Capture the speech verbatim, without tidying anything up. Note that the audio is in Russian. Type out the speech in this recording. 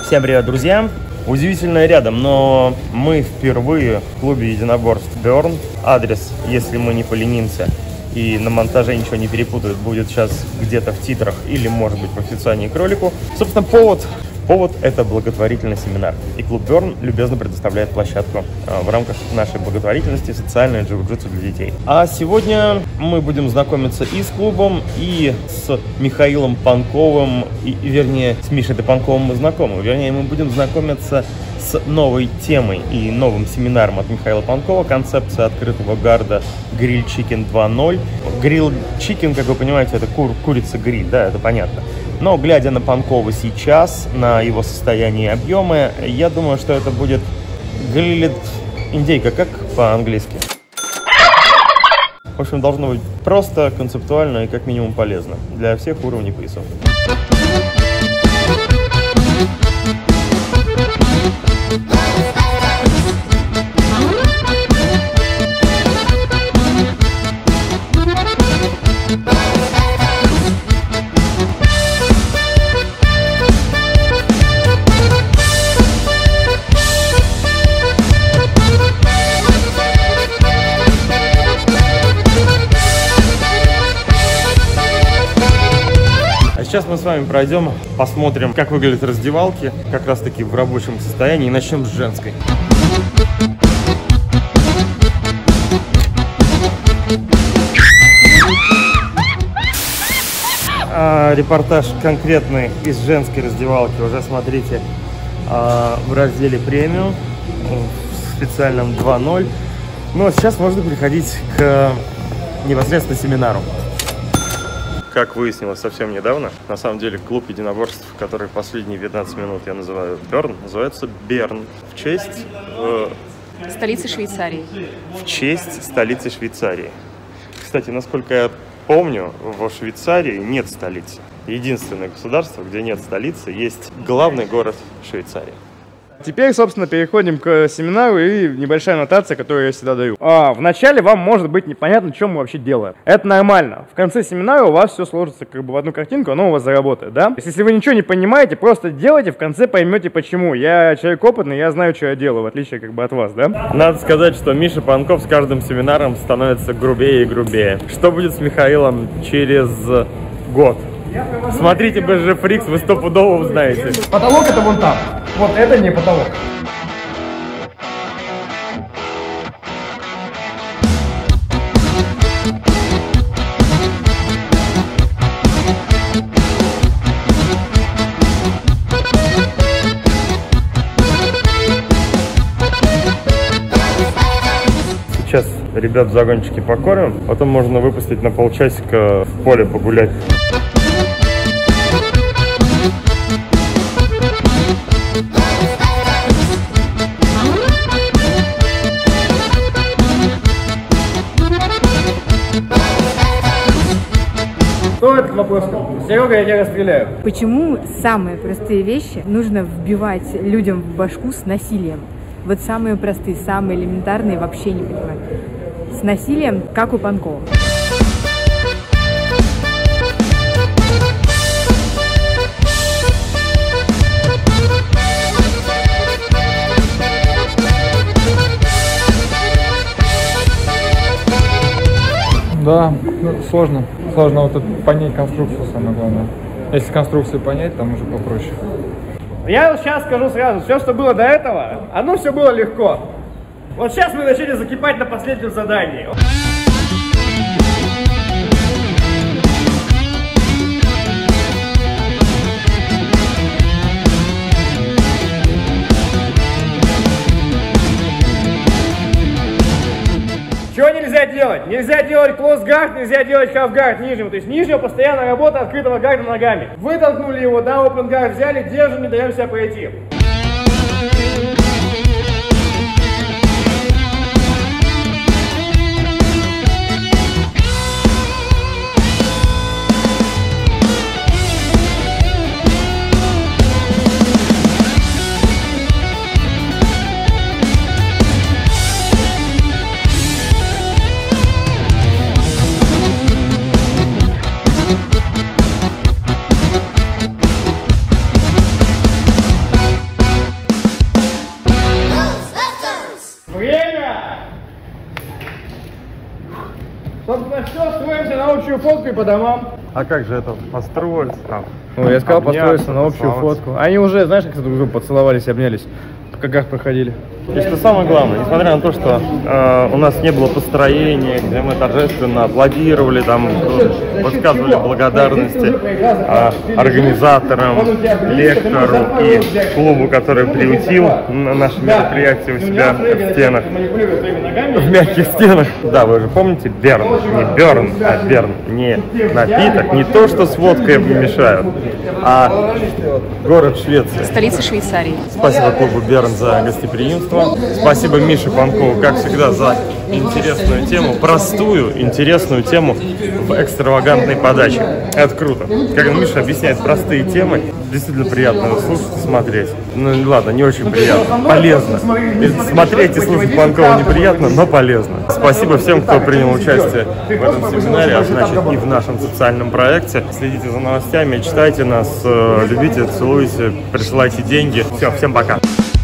Всем привет, друзья! Удивительно рядом, но мы впервые в клубе единоборств Burn. Адрес, если мы не поленимся и на монтаже ничего не перепутают, будет сейчас где-то в титрах или, может быть, в описании к ролику. Собственно, повод... Повод – это благотворительный семинар. И клуб Burn любезно предоставляет площадку в рамках нашей благотворительности «Социальное джиу-джитсу для детей». А сегодня мы будем знакомиться и с клубом, и с Михаилом Панковым, и, вернее, с Мишей-то Панковым мы знакомы. Вернее, мы будем знакомиться с новой темой и новым семинаром от Михаила Панкова. Концепция открытого гарда Grill Chicken два ноль. Grill Chicken, как вы понимаете, это кур, курица-гриль, да, это понятно. Но, глядя на Панкова сейчас, на его состояние и объемы, я думаю, что это будет грилит индейка, как по-английски. В общем, должно быть просто, концептуально и как минимум полезно для всех уровней поясов. Сейчас мы с вами пройдем, посмотрим, как выглядят раздевалки, как раз таки в рабочем состоянии, и начнем с женской. А, репортаж конкретный из женской раздевалки уже смотрите а, в разделе премиум, в специальном два ноль. Но сейчас можно переходить к непосредственно семинару. Как выяснилось совсем недавно, на самом деле клуб единоборств, который последние пятнадцать минут я называю Burn, называется Берн в честь... Э, столицы Швейцарии. В честь столицы Швейцарии. Кстати, насколько я помню, в Швейцарии нет столицы. Единственное государство, где нет столицы, есть главный город Швейцарии. Теперь, собственно, переходим к семинару и небольшая аннотация, которую я всегда даю. А, вначале вам может быть непонятно, что мы вообще делаем. Это нормально. В конце семинара у вас все сложится как бы в одну картинку, оно у вас заработает, да? То есть, если вы ничего не понимаете, просто делайте, в конце поймете почему. Я человек опытный, я знаю, что я делаю, в отличие как бы от вас, да? Надо сказать, что Миша Панков с каждым семинаром становится грубее и грубее. Что будет с Михаилом через год? Смотрите би джи Freaks, вы стопудово узнаете. Потолок это вон там. Вот это не потолок. Сейчас ребят в загончике покормим, потом можно выпустить на полчасика в поле погулять. Что это вопрос? Серега, я тебя расстреляю. Почему самые простые вещи нужно вбивать людям в башку с насилием? Вот самые простые, самые элементарные вообще не понимаю. С насилием, как у Панкова. Да, ну, сложно. Сложно вот тут понять конструкцию, самое главное. Если конструкцию понять, там уже попроще. Я вот сейчас скажу сразу, все, что было до этого, оно все было легко. Вот сейчас мы начали закипать на последнем задании. Чего нельзя делать? Нельзя делать клоус-гард, нельзя делать халф-гард нижнего. То есть нижнего постоянно работа открытого гарда ногами. Вытолкнули его, да, опен-гард взяли, держим, не даем себя пройти. Собственно, все, строимся на общую фотку и по домам. А как же это построиться там? Ну, я сказал, Обняться, построиться на общую поцеловаться. фотку. Они уже, знаешь, как друг друга поцеловались, обнялись, по каках проходили. И что самое главное, несмотря на то, что э, у нас не было построения, где мы торжественно аплодировали, там э, высказывали благодарности э, организаторам, лектору и клубу, который приютил на наше мероприятие у себя в стенах, в мягких стенах. Да, вы же помните Берн, не Берн, а Берн, не напиток, не то, что с водкой мешают, а город Швеции. Столица Швейцарии. Спасибо клубу Берн за гостеприимство. Спасибо Мише Панкову, как всегда, за интересную тему, простую, интересную тему в экстравагантной подаче. Это круто. Когда Миша объясняет простые темы, действительно приятно слушать и смотреть. Ну ладно, не очень приятно. Полезно. Смотреть и слушать Панкова неприятно, но полезно. Спасибо всем, кто принял участие в этом семинаре, а значит и в нашем социальном проекте. Следите за новостями, читайте нас, любите, целуйте, присылайте деньги. Все, всем пока.